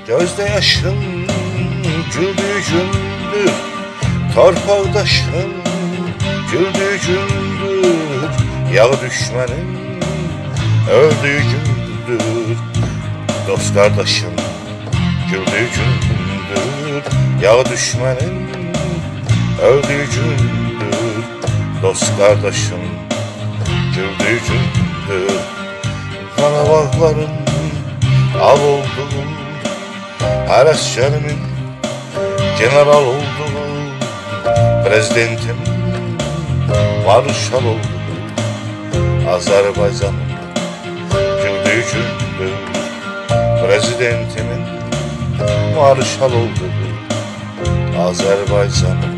Gözde yaşın güldüğü gündür, torpaqdaşın güldüğü gündür, yağ düşmenin öldüğü gündür. Dost kardeşim güldüğü gündür, yağ düşmenin öldüğü gündür. Dost kardeşim güldüğü gündür. Karabağların al olduğum, her askerimin general olduğu, prezidentim marşal olduğu, Azerbaycan'ın güldüğü gündür. Prezidentimin marşal olduğu, Azerbaycan'ın